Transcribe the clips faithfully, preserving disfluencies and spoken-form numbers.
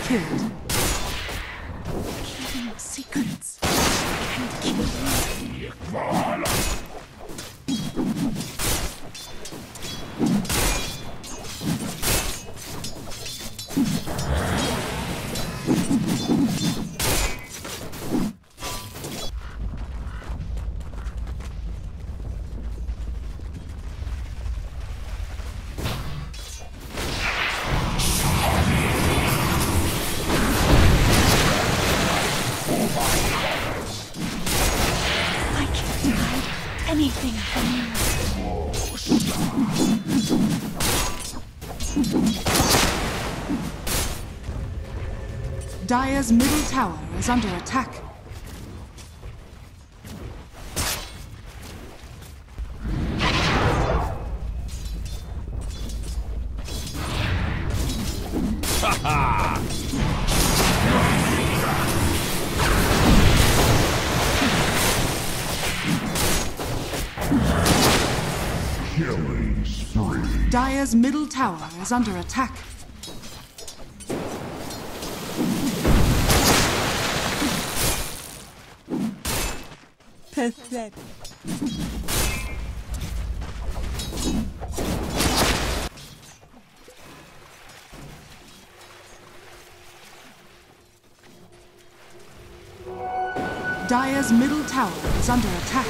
killed. Keeping secrets. Can't kill me. Anything from you. Dire's middle tower is under attack. Ha ha! Killing spree. Dire's middle tower is under attack. Pathetic. Dire's middle tower is under attack.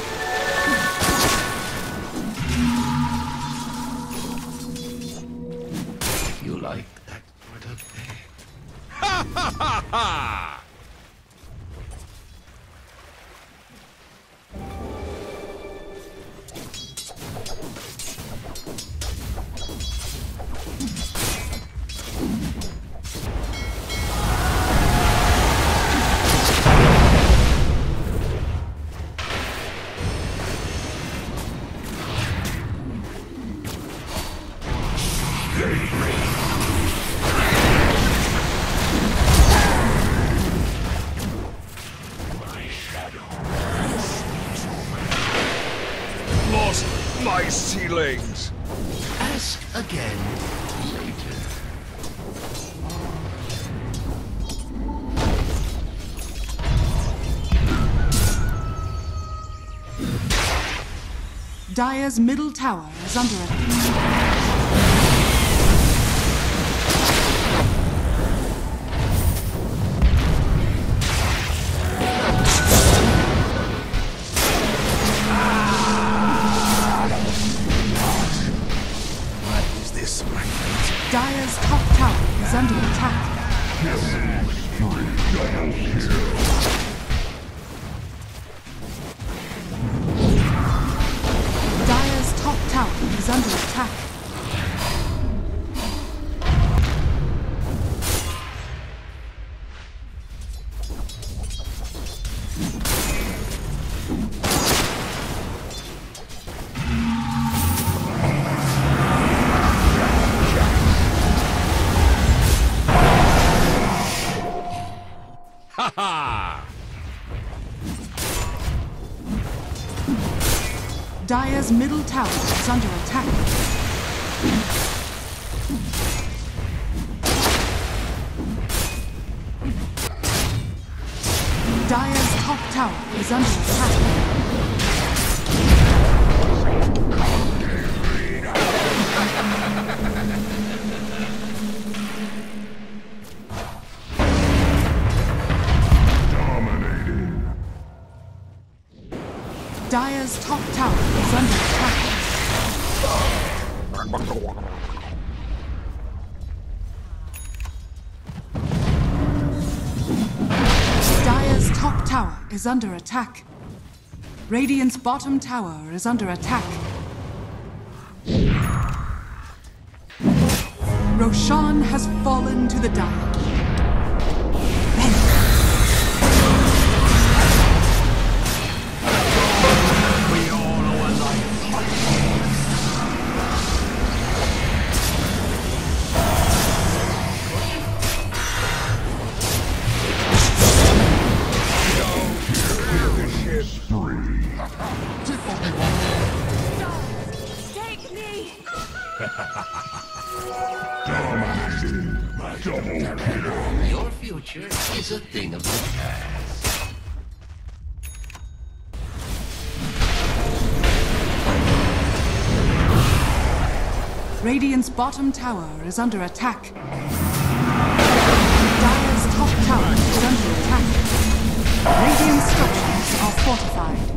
You like that sort of thing? Ha ha ha ha! Lost my ceilings. Ask again later. Dire's middle tower is under attack. Dire's top tower is under attack. Dire's top tower is under attack. Ha ha! Dire's middle tower is under attack. Dire's top tower is under attack. Dire's top tower is under attack. Dire's top tower is under attack. Radiant's bottom tower is under attack. Roshan has fallen to the Dire. Dominating. Your future is a thing of the past. Radiant's bottom tower is under attack. Dire's top tower is under attack. Radiant structures are fortified.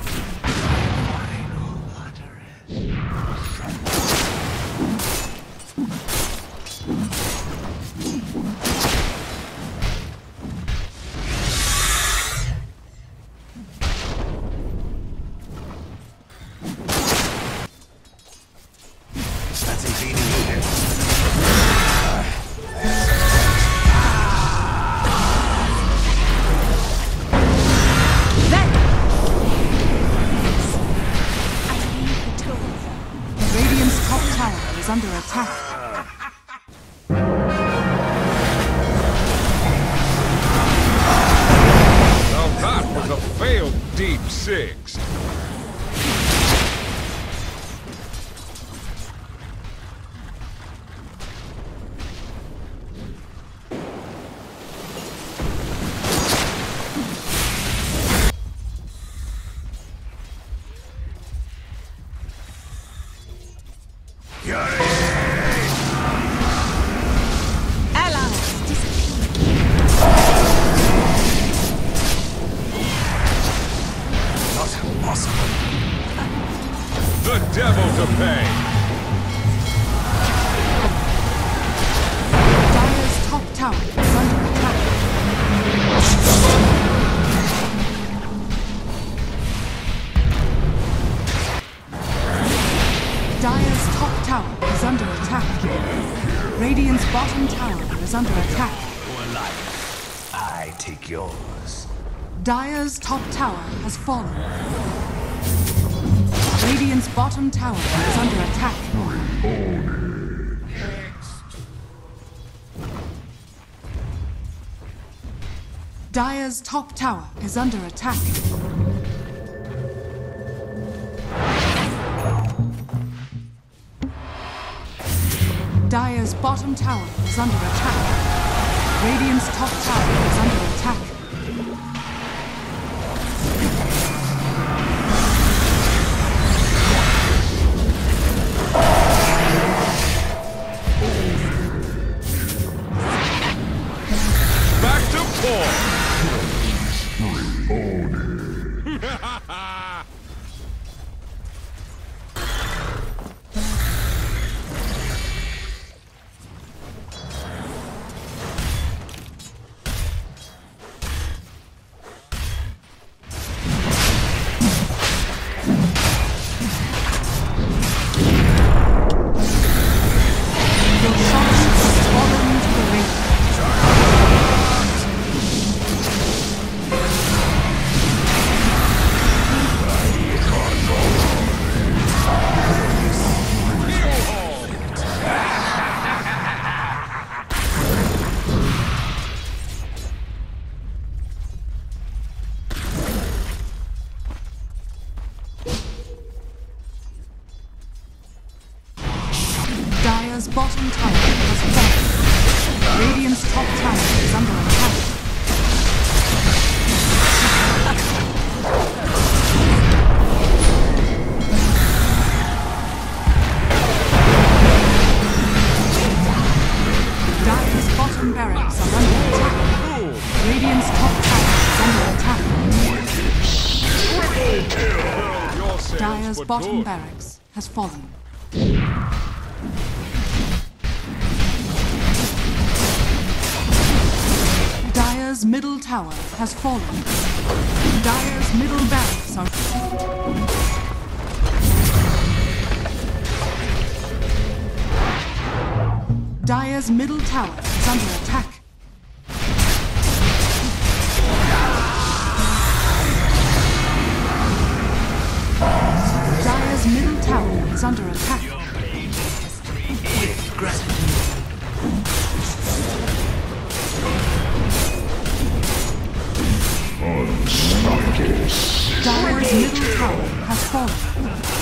Is under attack. Now that was a failed deep six. The devil to pay! Dire's top tower is under attack. Dire's top tower is under attack. Radiant's bottom tower is under attack. Your life, I take yours. Dire's top tower has fallen. Radiant's bottom tower is under attack. Dire's top tower is under attack. Dire's bottom tower is under attack. Radiant's top tower is under attack. Back to four! Your shots have fallen to the ring. Dire's bottom tower has fallen. Radiant's top tower is under attack. Dire's bottom barracks are under attack. Radiant's top tower is under attack. Your sales Dire's were bottom good. barracks has fallen. Dire's middle tower has fallen. Dire's middle barracks are... Dire's middle tower is under attack. Dire's middle tower is under attack. Dire's middle tower has fallen.